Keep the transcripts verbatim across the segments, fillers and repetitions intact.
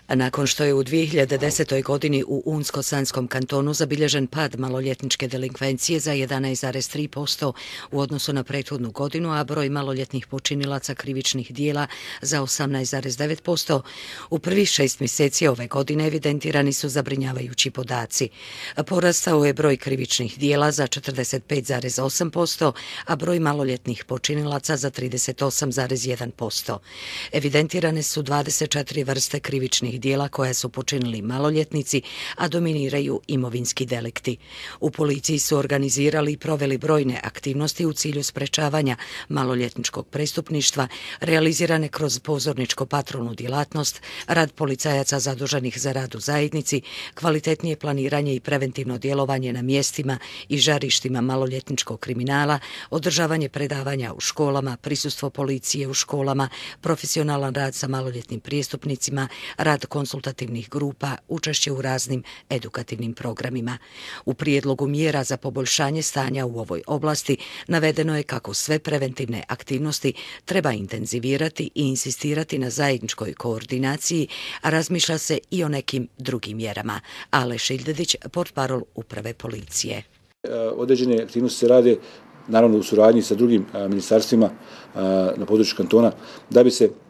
Nakon što je u dvije hiljade desetoj. godini u Unsko-Sanskom kantonu zabilježen pad maloljetničke delinkvencije za jedanaest zarez tri posto u odnosu na prethodnu godinu, a broj maloljetnih počinilaca krivičnih dijela za osamnaest zarez devet posto, u prvih šest mjeseci ove godine evidentirani su zabrinjavajući podaci. Porastao je broj krivičnih dijela za četrdeset pet zarez osam posto, a broj maloljetnih počinilaca za trideset osam zarez jedan posto. Evidentirane su dvadeset četiri vrste krivičnih dijela koja su počinili maloljetnici, a dominiraju imovinski delikti. U policiji su organizirali i proveli brojne aktivnosti u cilju sprečavanja maloljetničkog prestupništva, realizirane kroz pozorničko-patrolnu djelatnost, rad policajaca zaduženih za rad u zajednici, kvalitetnije planiranje i preventivno djelovanje na mjestima i žarištima maloljetničkog kriminala, održavanje predavanja u školama, prisustvo policije u školama, profesionalan rad sa maloljetnim prijestupnicima, rad konsultativnih grupa, učešće u raznim edukativnim programima. U prijedlogu mjera za poboljšanje stanja u ovoj oblasti navedeno je kako sve preventivne aktivnosti treba intenzivirati i insistirati na zajedničkoj koordinaciji, a razmišlja se i o nekim drugim mjerama. Ale Šildedić, portparol Uprave policije. Određene aktivnosti se rade naravno u suradnji sa drugim ministarstvima na području kantona, da bi se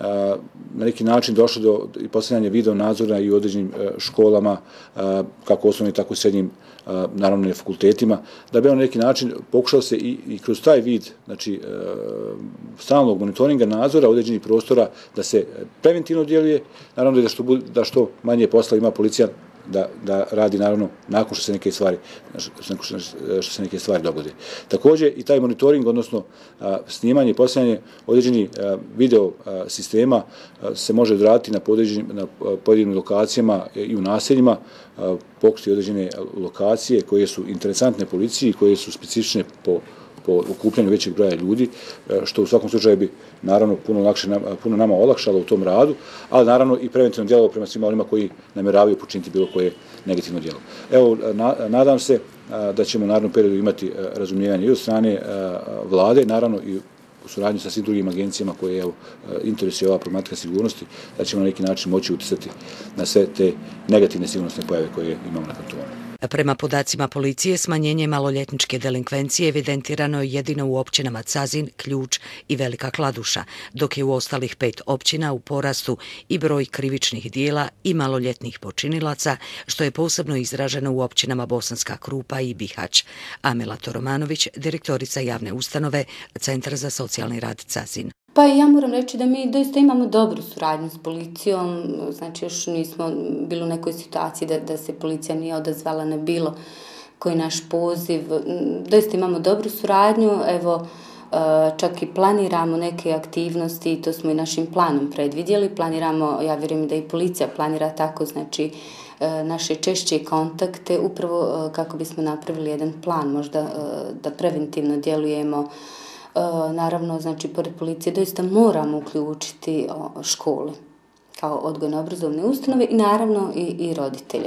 na neki način došlo do postavljanja video nadzora i u određenim školama, kako osnovnim, tako i srednjim, naravno i fakultetima, da bi on na neki način pokušao se i, i kroz taj vid, znači, stalnog monitoringa nadzora određenih prostora da se preventivno djeluje, naravno da što, da što manje posla ima policija da, da radi naravno nakon što se neke stvari, što se neke stvari dogode. Također i taj monitoring, odnosno a, snimanje i postavljanje određenih a, video a, sistema a, se može odraditi na, na pojedinim lokacijama i u naseljima, pokušati određene lokacije koje su interesantne policiji, koje su specifične po po okupljanju većeg broja ljudi, što u svakom slučaju bi naravno puno, lakše, puno nama olakšalo u tom radu, ali naravno i preventivno djelovalo prema svima onima koji namjeravaju počiniti bilo koje negativno djelo. Evo, na, nadam se da ćemo u narednom periodu imati razumijevanje i od strane vlade, naravno i u suradnju sa svim drugim agencijama koje evo, interesuje ova problematika sigurnosti, da ćemo na neki način moći utjecati na sve te negativne sigurnosne pojave koje imamo na kantonu. Prema podacima policije, smanjenje maloljetničke delinkvencije evidentirano je jedino u općinama Cazin, Ključ i Velika Kladuša, dok je u ostalih pet općina u porastu i broj krivičnih dijela i maloljetnih počinilaca, što je posebno izraženo u općinama Bosanska Krupa i Bihać. Amela Toromanović, direktorica javne ustanove Centra za socijalni rad Cazin. Pa ja moram reći da mi doista imamo dobru suradnju s policijom, znači još nismo bili u nekoj situaciji da, da se policija nije odazvala na bilo koji naš poziv. Doista imamo dobru suradnju, evo čak i planiramo neke aktivnosti, to smo i našim planom predvidjeli, planiramo, ja vjerujem da i policija planira tako, znači naše češće kontakte, upravo kako bismo napravili jedan plan, možda da preventivno djelujemo. Naravno, znači, pored policije doista moramo uključiti škole kao odgojno-obrazovne ustanove i naravno i, i roditelje.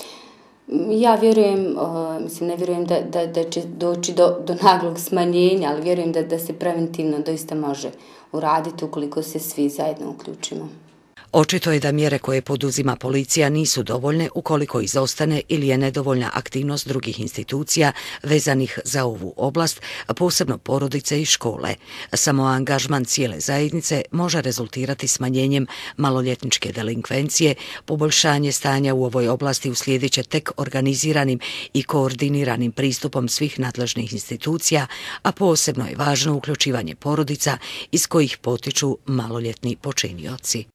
Ja vjerujem, mislim, ne vjerujem da, da, da će doći do, do naglog smanjenja, ali vjerujem da, da se preventivno doista može uraditi ukoliko se svi zajedno uključimo. Očito je da mjere koje poduzima policija nisu dovoljne ukoliko izostane ili je nedovoljna aktivnost drugih institucija vezanih za ovu oblast, posebno porodice i škole. Samo angažman cijele zajednice može rezultirati smanjenjem maloljetničke delinkvencije, poboljšanje stanja u ovoj oblasti uslijedit će tek organiziranim i koordiniranim pristupom svih nadležnih institucija, a posebno je važno uključivanje porodica iz kojih potiču maloljetni počinioci.